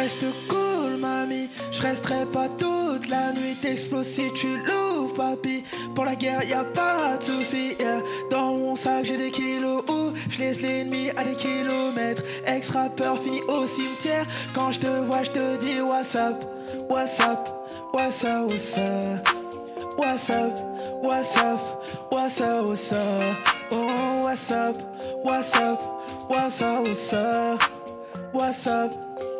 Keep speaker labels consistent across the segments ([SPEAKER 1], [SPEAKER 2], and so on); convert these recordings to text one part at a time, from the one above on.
[SPEAKER 1] Reste cool, mamie, je resterai pas toute la nuit. T'exploses si tu l'ouvres, papy. Pour la guerre, y a pas de soucis, yeah. Dans mon sac, j'ai des kilos. Je laisse l'ennemi à des kilomètres. Ex-rappeur fini au cimetière. Quand je te vois, je te dis what's up, what's up, what's up, what's up. What's up, what's up, what's up, what's up. Oh, what's up, what's up, what's up, what's up. What's up?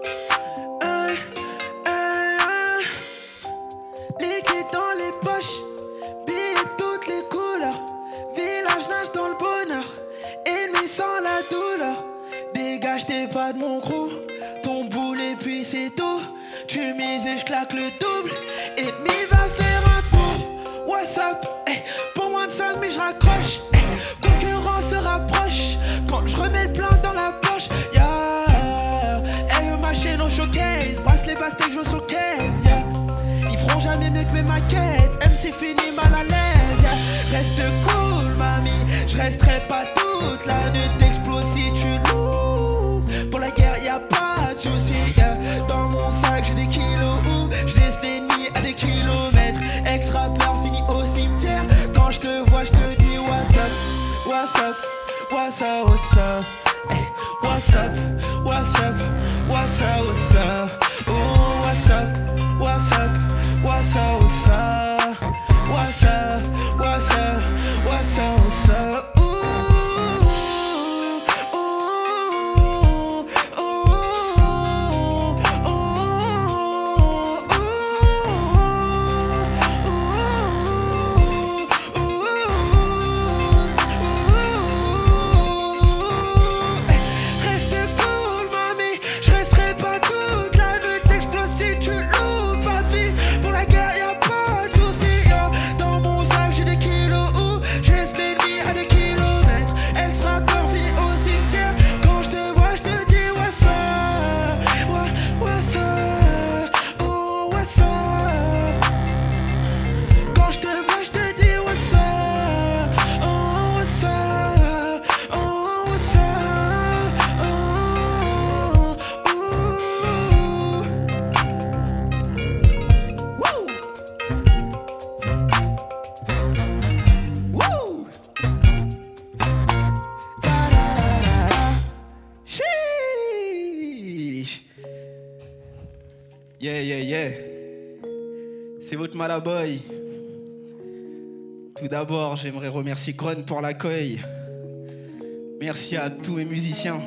[SPEAKER 1] Liquide dans les poches, billets toutes les couleurs. Village nage dans le bonheur, ennemi sans la douleur. Dégage tes pas de mon crew, ton boule et puis c'est tout. Tu mises et je claque le double, ennemi va faire un tour. What's up? Hey, pour moins de 5 mais je raccroche. Hey, concurrent se rapproche, quand je remets le plein dans la poche. Elle veut ma chaîne au showcase, brasse les pastèques, je showcase, yeah. Ils feront jamais mieux que mes maquettes, MC fini mal à l'aise, yeah. Reste cool, mamie, je resterai pas toute la nuit. T'exploses si tu l'ouvres. Pour la guerre, y a pas de soucis, yeah. Dans mon sac, j'ai des kilos, je laisse l'ennemi à des kilomètres. Ex-rappeur fini au cimetière. Quand je te vois, je te dis what's up, what's up, what's up, what's up. Hey, what's up, what's up, what's up, what's up. Oh, what's up, what's up, what's up, what's up. What's up, what's up, what's up, what's up. Yeah, yeah, yeah. C'est votre Malaboy. Tout d'abord, j'aimerais remercier Grun pour l'accueil. Merci à tous mes musiciens.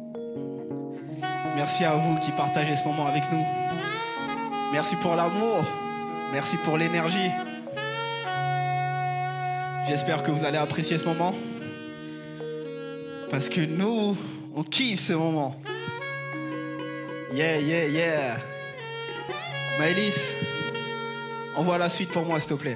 [SPEAKER 1] Merci à vous qui partagez ce moment avec nous. Merci pour l'amour. Merci pour l'énergie. J'espère que vous allez apprécier ce moment. Parce que nous, on kiffe ce moment. Yeah, yeah, yeah. Maëlys, envoie la suite pour moi, s'il te plaît.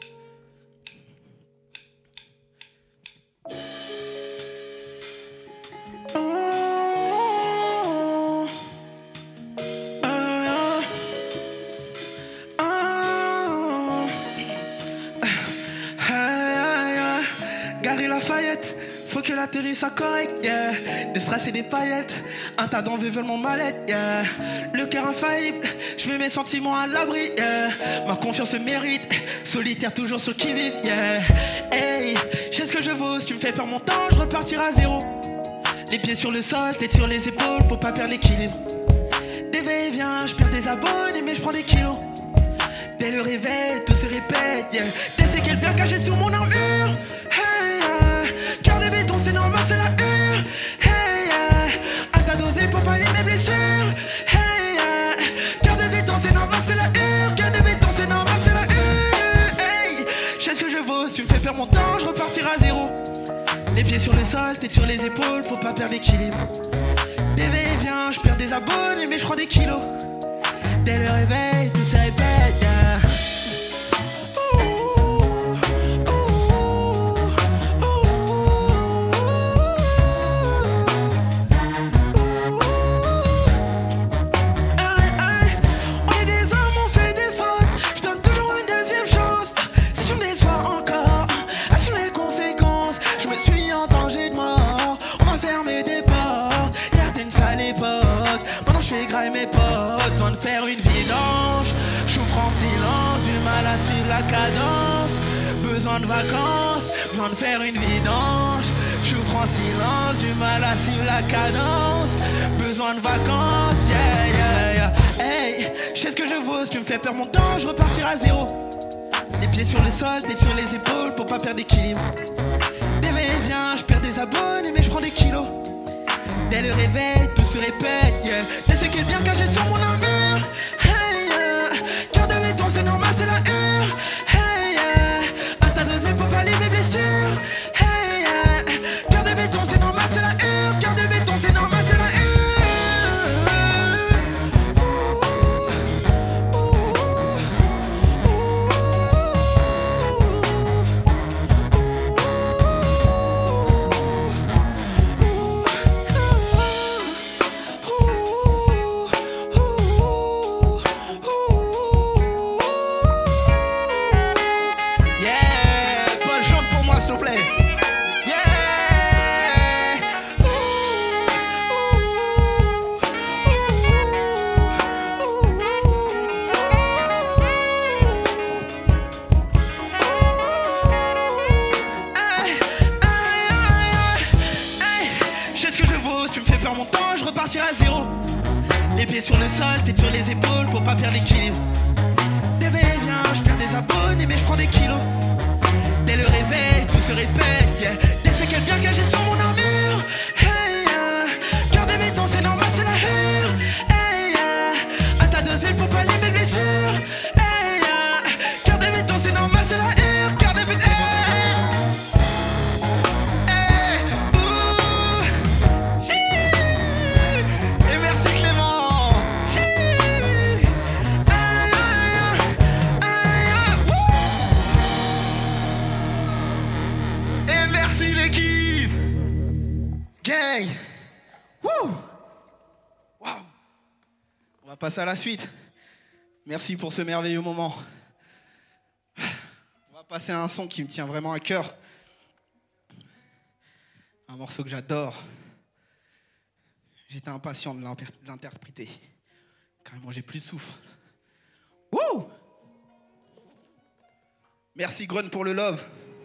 [SPEAKER 1] Galerie Lafayette, faut que la tenue soit correcte, yeah. Des strass et des paillettes, un tas d'envieux veulent mon mallette, yeah. Le cœur infaillible, je mets mes sentiments à l'abri, yeah. Ma confiance se mérite, solitaire toujours sur le qui-vive, yeah. Hey, je sais ce que je vaux, si tu me fais perdre mon temps, je repartirai à zéro. Les pieds sur le sol, tête sur les épaules pour pas perdre l'équilibre. Des va-et-vient, je perds des abonnés mais je prends des kilos. Dès le réveil, tout se répète, yeah. Des séquelles bien cachées sous mon armure. Hey, cœur de béton, c'est normal, c'est la hure. Hey, à ta dosée pour pallier mes blessures. Hey, cœur de béton, c'est normal, c'est la hure. Cœur de béton, c'est normal, c'est la hure. Hey, je sais ce que je vaux, si tu me fais perdre mon temps, je repartirai à zéro. Les pieds sur le sol, tête sur les épaules pour pas perdre l'équilibre. Des va-et-vient, je perds des abonnés mais je prends des kilos. Dès le réveil, tout se répète, yeah. Maintenant je fais grailler mes potes. à suivre la cadence. Besoin de vacances, besoin de faire une vidange. J'ouvre en silence, du mal à suivre la cadence. Besoin de vacances, yeah, yeah, yeah. Hey, je sais ce que je vaux, si tu me fais perdre mon temps, je repartirai à zéro. Les pieds sur le sol, tête sur les épaules pour pas perdre d'équilibre. Des va-et-vient, je perds des abonnés mais je prends des kilos. Dès le réveil, tout se répète, yeah. Dès ce qui est bien caché sur mon armure. Hey, yeah. Cœur de béton, c'est normal, c'est la hure. Hey, yeah. Un tas d'osés pour pallier mes blessures. Hey, yeah. Cœur de béton, c'est normal, c'est la hure. Cœur de béton, c'est normal, c'est la hure. À zéro. Les pieds sur le sol, tête sur les épaules pour pas perdre l'équilibre. Des va-et-vient, je perds des abonnés mais je prends des kilos. Dès le réveil, tout se répète, yeah. Dès ce qu'elle bien cachée sur mon armure. Hey, yeah. Cœur de béton, c'est normal, c'est la hure. Hey, yeah. Un tas d'osés pour pallier mes blessures. Hey, yeah. Cœur de béton, c'est normal, c'est la hure. Cœur de béton. Gang! Wouh! Wow! On va passer à la suite. Merci pour ce merveilleux moment. On va passer à un son qui me tient vraiment à cœur. Un morceau que j'adore. J'étais impatient de l'interpréter. Carrément, j'ai plus de souffle. Wouh! Merci Grun pour le love.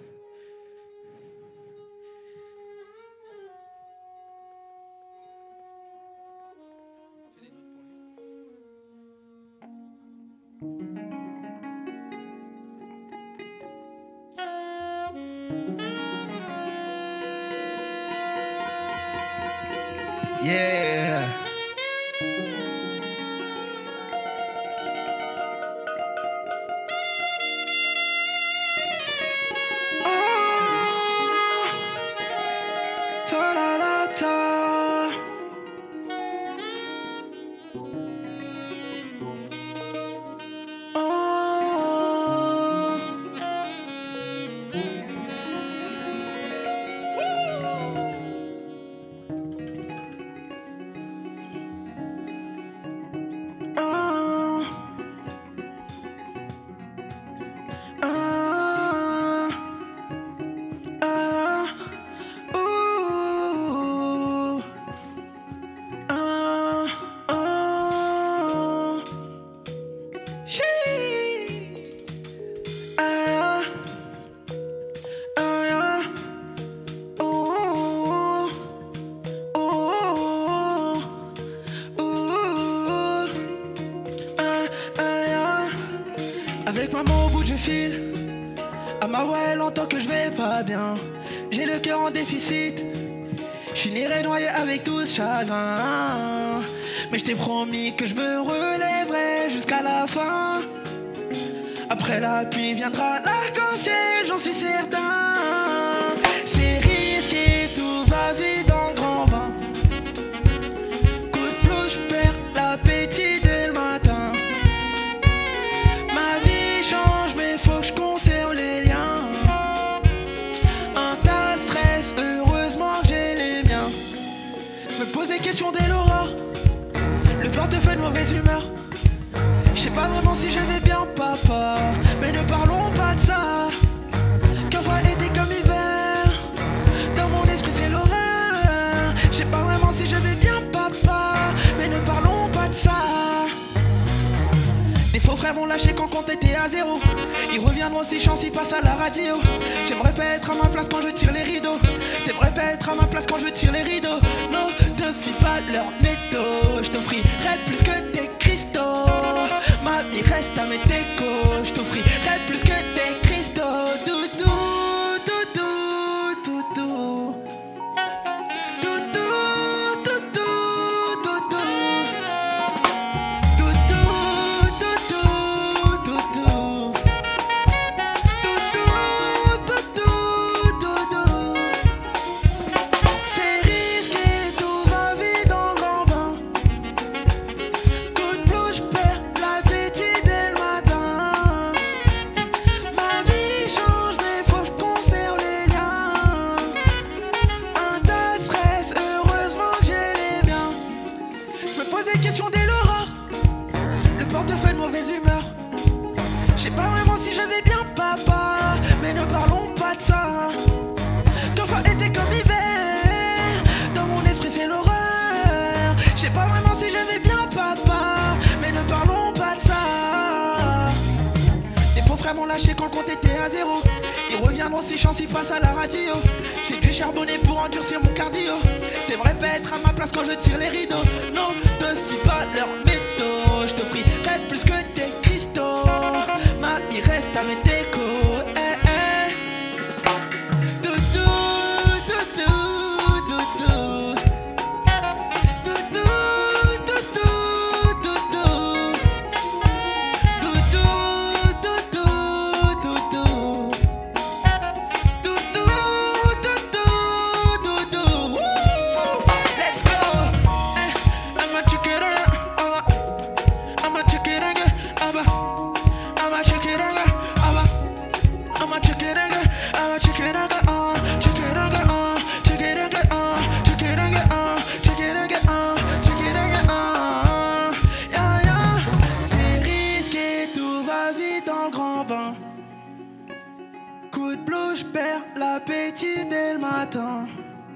[SPEAKER 1] Yeah. Oh, ta la la ta. Oh. Avec maman au bout du fil, à ma voix elle entend que je vais pas bien. J'ai le cœur en déficit, je finirai noyé avec tout ce chagrin. Mais je t'ai promis que je me relèverai jusqu'à la fin. Après la pluie viendra l'arc-en-ciel, j'en suis certain. C'est risqué, tout va vite dans le grand bain. Coup de plouf, je perds l'appétit dès le matin. Ma vie change, mais faut que je conserve les liens. Un tas de stress, heureusement que j'ai les miens. Me pose des questions dès l'aurore, le portefeuille de mauvaise humeur. Je sais pas vraiment si je vais bien, papa, mais ne parlons pas de ça. Qu'un froid été comme hiver, dans mon esprit c'est l'horreur. Je sais pas vraiment si je vais bien, papa, mais ne parlons pas de ça. Des faux frères frères m'ont lâché quand compte était à zéro. Ils reviendront si chance, ils passent à la radio. J'aimerais pas être à ma place quand je tire les rideaux. T'aimerais pas être à ma place quand je tire les rideaux. Non, te fie pas leur métaux. Je t'offrirai plus que des cristaux. Ma vie reste à mes décos. Je t'offrirai plus que des cristaux. Doudou, doudou, doudou. Doudou, doudou, doudou. Doudou, doudou, doudou. Doudou, doudou. C'est risqué, tout va vite dans le grand bain. Coup de blues, j'perds l'appétit dès le matin. Ma vie change, mais faut que je conserve les liens. Un tas de stress, heureusement que j'ai les miens. Je me pose des questions dès l'aurore. Le portefeuille de mauvaise humeur. Je sais pas vraiment si je vais bien, papa, mais ne parlons pas de ça. Ton froid était comme l'hiver. Dans mon esprit c'est l'horreur. Je sais pas vraiment si je vais bien, papa, mais ne parlons pas de ça. Des faux frères m'ont lâché quand le compte était à zéro. Ils reviendront si chance, ils passent à la radio. J'ai dû charbonner pour endurcir mon cardio. T'aimerais pas être à ma place quand je tire les rideaux. Non, te fie pas leur métaux. Je t'offrirai plus que des cristaux. Ma vie reste à mes décos. Eh, eh. Doudou, doudou, doudou. Doudou, doudou, doudou. Doudou, doudou, doudou. Doudou, doudou, doudou. Woo! Let's go. I'm a chicken, I'm a chicken, I'm a chicken, I'm a chicken, I'm a chicken, c'est risqué, tout va vite dans le grand bain. Coup de blues, j'perds l'appétit dès le matin.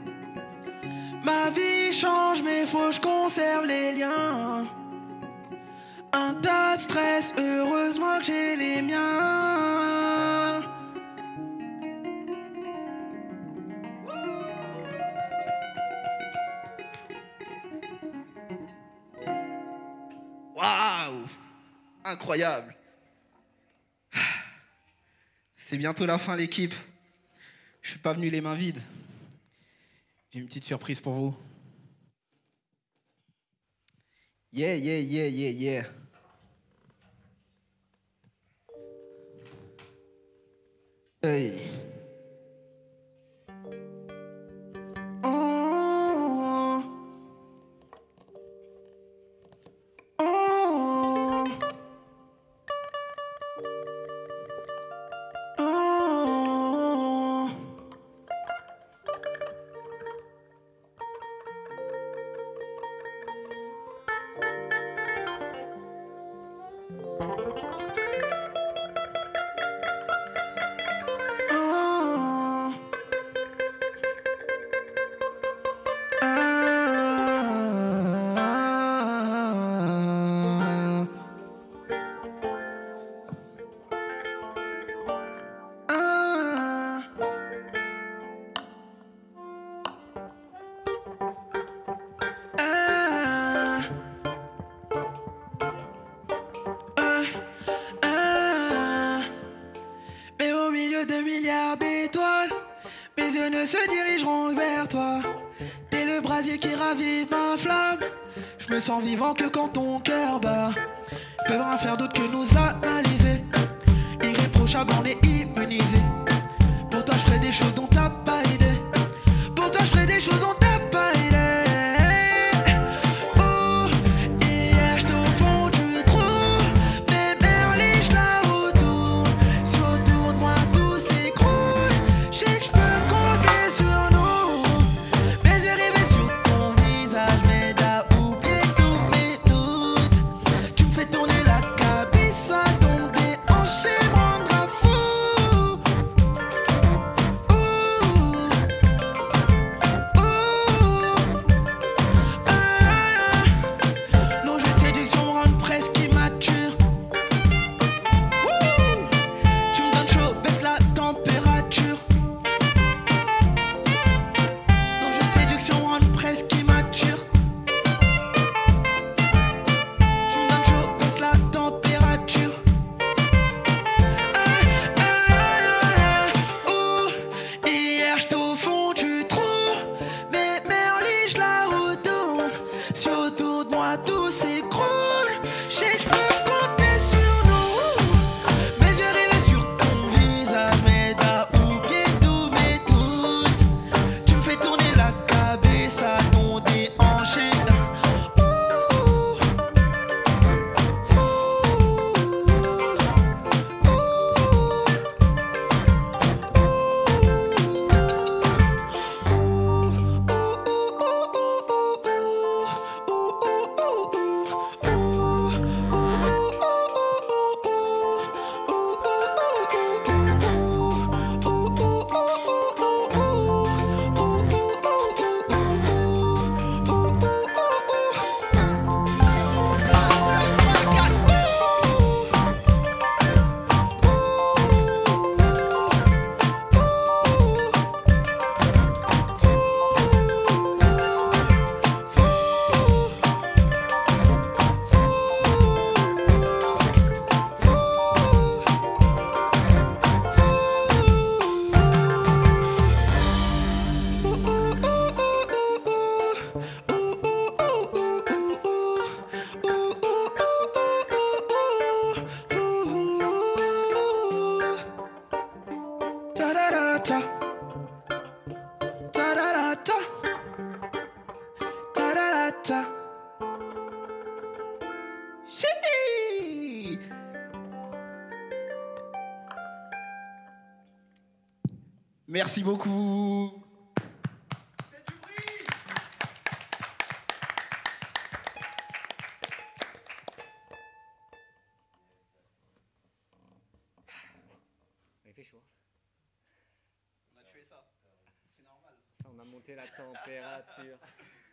[SPEAKER 1] Ma vie change, mais faut que je conserve les liens. Un tas de stress, heureusement que j'ai les miens. Waouh! Incroyable! C'est bientôt la fin, l'équipe. Je suis pas venu les mains vides. J'ai une petite surprise pour vous. Yeah, yeah, yeah, yeah, yeah. Hey. Oh. Oh. Oh. Mais au milieu de milliards d'étoiles, mes yeux ne se dirigeront vers toi. T'es le brasier qui ravive ma flamme. Je me sens vivant que quand ton cœur bat. Peuvent rien faire d'autre que nous analyser. Irréprochable, on est immunisé. Pour toi je ferai des choses dont t'as pas idée. Pour toi je ferai des choses dont t'as pas idée. Oh, hier j'étais au fond du trou. Mes merliches là autour. Si autour de moi tout s'écroule, je sais que je peux compter sur nous. Mes yeux rivés sur ton visage m'aident à oublier tous mes doutes. Tu me fais tourner la cabissa, ton déhanché me rendra fou. Ouh, ouh, ça. Chii. Merci beaucoup. Faites du bruit.
[SPEAKER 2] Il fait chaud.
[SPEAKER 1] On a tué ça. C'est normal.
[SPEAKER 2] Ça, on a monté la température.